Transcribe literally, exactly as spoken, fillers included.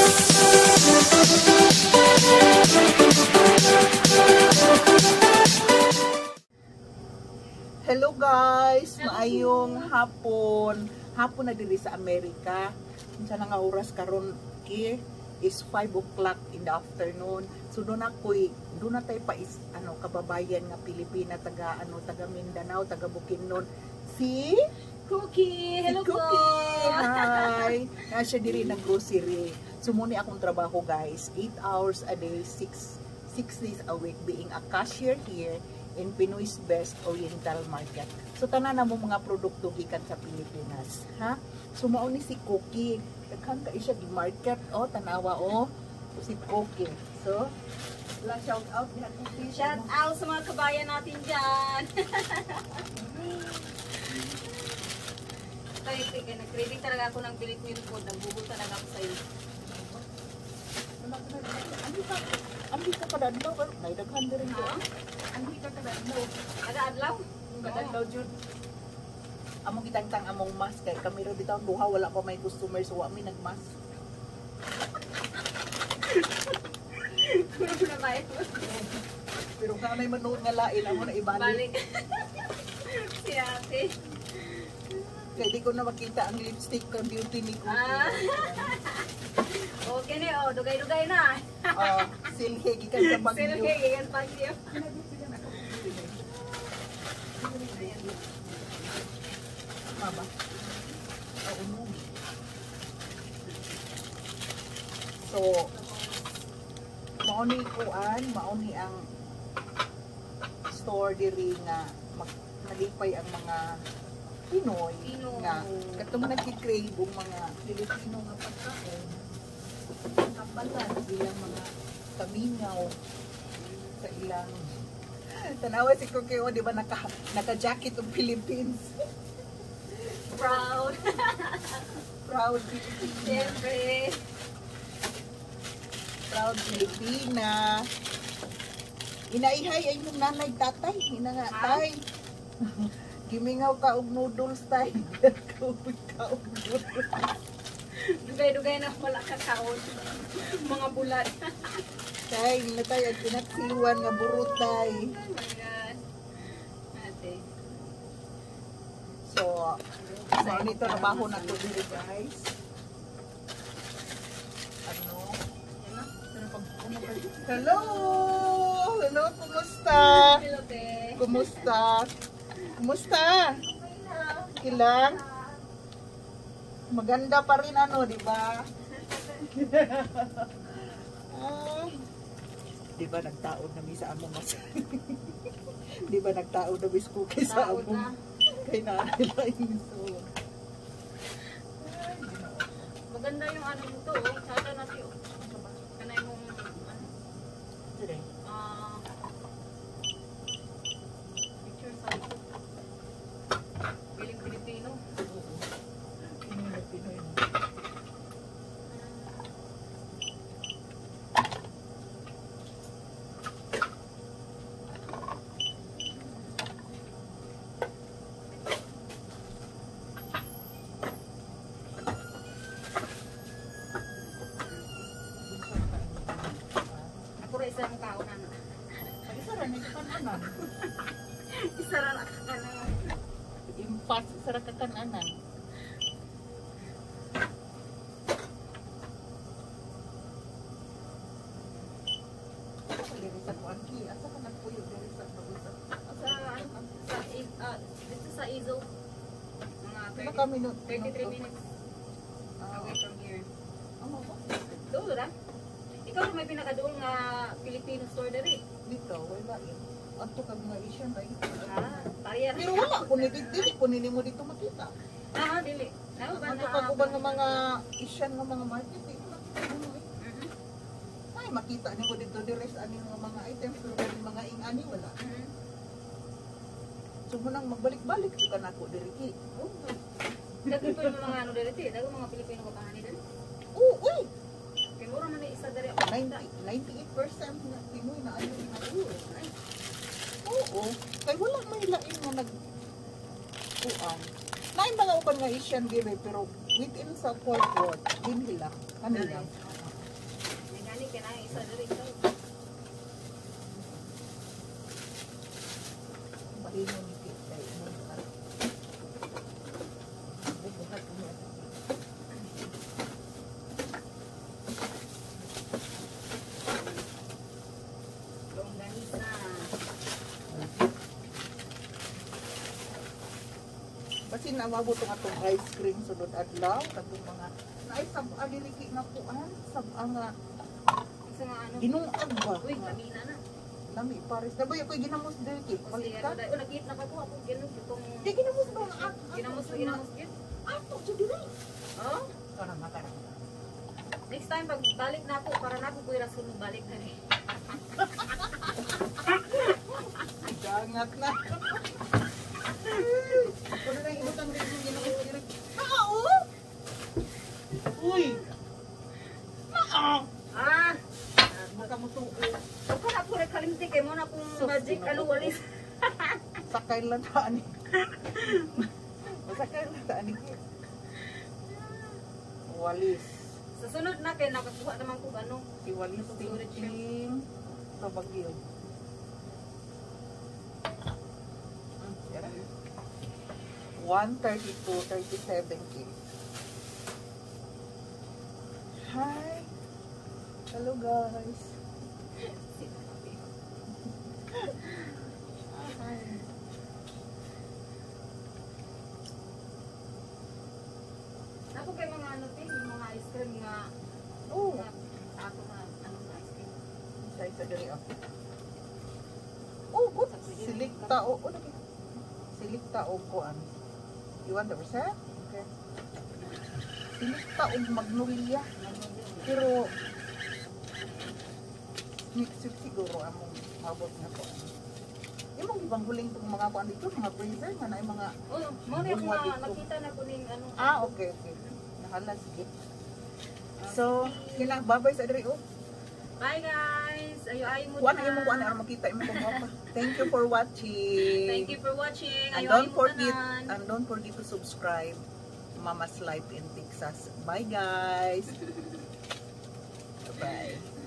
Hello guys, maayong hapon. Hapon na diri sa Amerika. Unsa na nga oras karon ki is five o'clock in the afternoon. So doon ako'y doon na tayo pa is ano kababayan nga Pilipina taga ano taga Mindanao, taga Bukidnon. Si Cookie. Hello si Cookie. Hi. Na siya diri ng grocery. So muni akong trabaho guys, eight hours a day, six six days a week being a cashier here in Pinoy's Best Oriental Market. So tanan na mo mga produkto gikan sa Pilipinas, ha? So mao ni si Cookie. Daghan ka siya gi market oh, tanawa oh. Si Cookie. So, la shout out diha Cookie. Shout out sa mga kabayan natin diyan. Tay, kaya nag-craving talaga ako ng Filipino food. Nagbubuo talaga ako sa iyo. Ambi ka kada adlaw pero nay daghan diri ko. Ambi ka kada adlaw. Kada adlaw? Kada adlaw jud. Among gitangtang among mask kay kami ra bitaw duha wala pa may customer so wa mi nagmask. Puro na ba ito? Pero kung may manood nga lain amo na ibalik. Balik. Si ate. Kaya di ko na makita ang lipstick ka beauty ni Cookie. Ah. Okay ni, oh, dugay-dugay na. Oh, silhe gikan sa Bagyo. Silke, gikan Bagyo. Maba. Oh, no. So, mauni kuan, mauni ang store diri nga mag- nalipay ang mga Pinoy Pinoy. nga katong nagki-crave ang mga Filipino nga pagkaon. Kapalan ilang mga kamingaw sa ilang tanawa si Cookie o di ba naka naka-jacket ng Philippines. Proud. Proud Filipina. Siyempre. Proud Filipina. Inaihay ay yung nanay tatay. Ina nga tay. Gimingaw ka og noodles tay. Kauwi ka og noodles. Dugay-dugay na wala kakaon. Mga bulat. Tay, na tay at pinaksiwan nga burot tay. Oh my God. Ate. So, so nito trabaho na to dito guys. Ano? Yan na. Hello! Hello, kumusta? Hello, te. Kumusta? Kumusta? Kilang? Maganda pa rin ano, di ba? Ah, di ba nagtaon na mi sa among mas? Di ba nagtaon na mi sa Cookie sa Taon among? na. Kay nanay lang so. Maganda yung ano nito, oh. Sada natin, oh. Kanay mong, ano, Sige. ah, picture sa ito. Piling Pilipino. Pinoy na Pinoy. Ako rin isang kaunan. Ay, sarang nagkakananan. Isa rin nakakanan. Impas, sarang kakananan. Diri sa kuanki, asa ka nagpuyo diri sa pag-usap? Sa, ano, sa, i- ah, dito sa Izo. Mga Pila thirty, ka minutes? thirty-three minutes Ah, away from here. ano ba? Doon, ah? Ikaw rin may pinakadoon nga Filipino store dali. Dito, wala yun. Ato kag mga Asian ba? Ah, pareha. Pero wala, kung dili, kung nili mo dito makita. Ah, dili. Ano ba Ato na? kag uban ng mga Asian nga mga market, dito makita mo eh. Mhm, Ay, makita ni mo dito di rest ani nga mga items, pero kung mga ingani wala. mhm. So munang magbalik-balik sa kanako diri ki. Oh, daghan po yung mga ano dali, te. Daghan mga Pilipino ko pangani dali. Oo, uy. Kay mura man na isa dali. ninety, ninety-eight percent na Pinoy na ayaw na ulo. Ay, Oo. Kay wala may lain nga nag kuan. Naay mga uban nga Asian dire pero within sa fourth ward, din nila. Kanila. na isa diri sa. Mahimo ni kita. Bubuhat ko niya. Longganisa. Basin na mabot ang atong ice cream sunod adlaw katong mga naay sab adiliki na kuan sab nga Isa nga ano. ginuag ba. Uy, kabina na. Lami pares. Daboy ako ginamos dili Kasi palit ano ka. dahil, oh, nag-eat na ka po ako, ganun, itong, Di ginamos ba nga ako? ginamos na ginamos yun. Ako sa dili. Oh, Kana makara. next time, pag balik na ako, para na ako kuya rason balik na rin. Gangat na. Ano na ibutang rin yung ginamos dili. Kao. Uy. Naa. Ah! Makamutuo. Huwag ka na po nagkalimtik eh, muna kung Sus, magic, ginoo. ano, walis. Sakay lang taan ni. Sakay lang taan ni. Walis. Sa sunod na, kaya nakakuha naman kung ano. Si Walis Ting sa Baguio. one thirty-two thirty-seven K. Hi. Hello guys. Hi. Ako kay mga ano, ting, yung mga ice cream nga, Oh, nga, ako nga, ano na ice cream. sa isa diri ah. Oh, good. Silikta o oh, lagi. Silikta o kuan. You want the recipe? Okay. Silikta o magnolia. Pero next week siguro among mabot na ko. Imong ibang huling tong mga kuan dito, mga freezer nga na mga Oh, mo na Bunga ako dito. nakita na ko ning ano. ah okay okay. Nahala sige. So, kila bye-bye sa diri oh. Bye guys! Ayo-ayo mo Kuan imong kuan ara makita imong kumpapa. Thank you for watching. Thank you for watching. And Ayo-ayo don't mo forget tanan. and don't forget to subscribe Mama's Life in Texas. Bye guys. Bye.